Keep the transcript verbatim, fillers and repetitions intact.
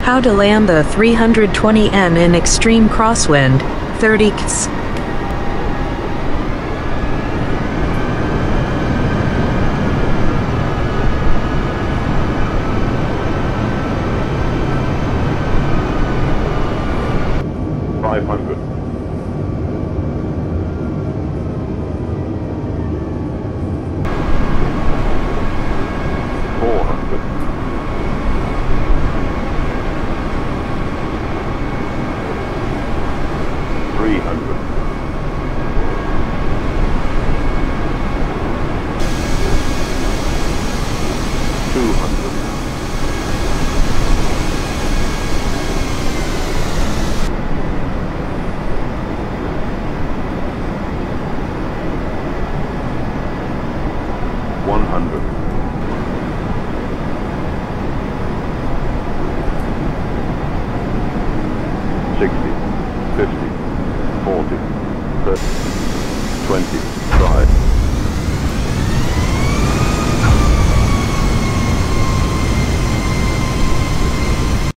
How to land the three twenty N in extreme crosswind, thirty knots. five hundred. four hundred. three hundred. two hundred. one hundred. sixty, fifty, forty, thirty, twenty, five.